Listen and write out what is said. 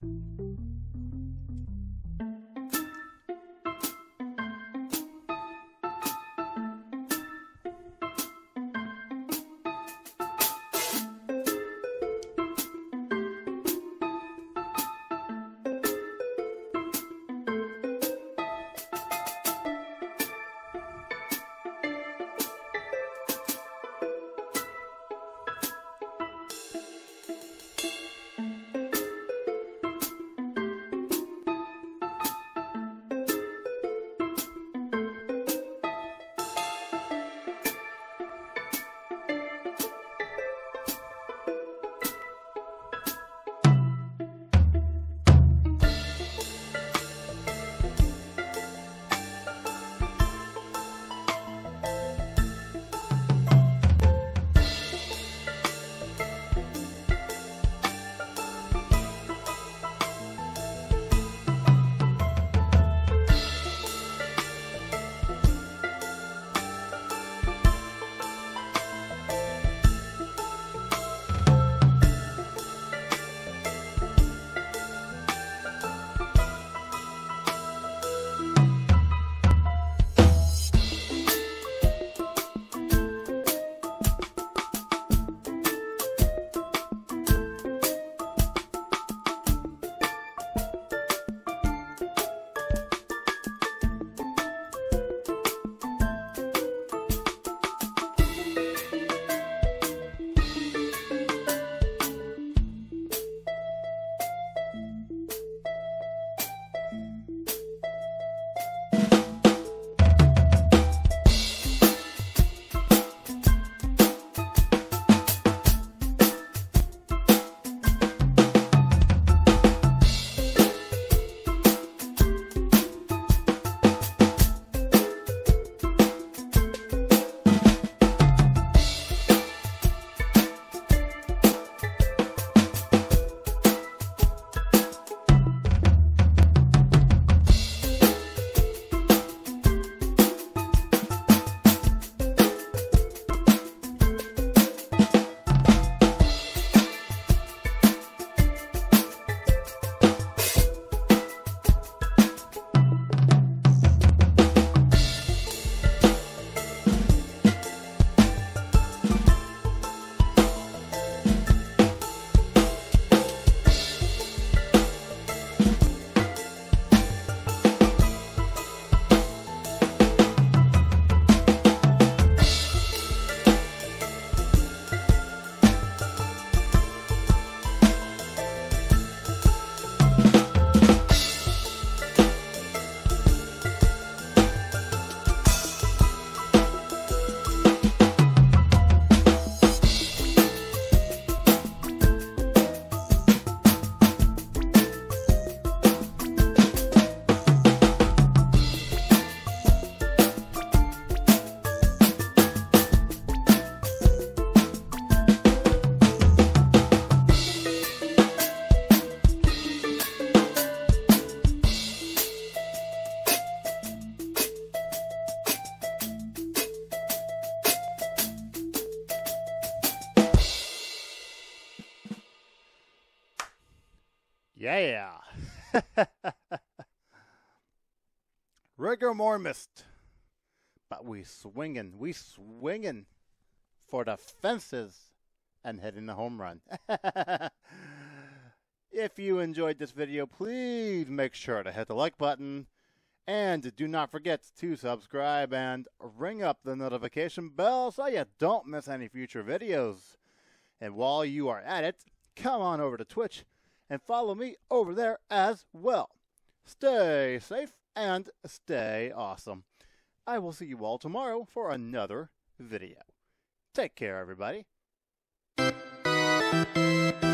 Yeah. Rigor Mormist. But we swinging for the fences and hitting the home run. If you enjoyed this video, please make sure to hit the like button. And do not forget to subscribe and ring up the notification bell so you don't miss any future videos. And while you are at it, come on over to Twitch and follow me over there as well. Stay safe and stay awesome. I will see you all tomorrow for another video. Take care, everybody.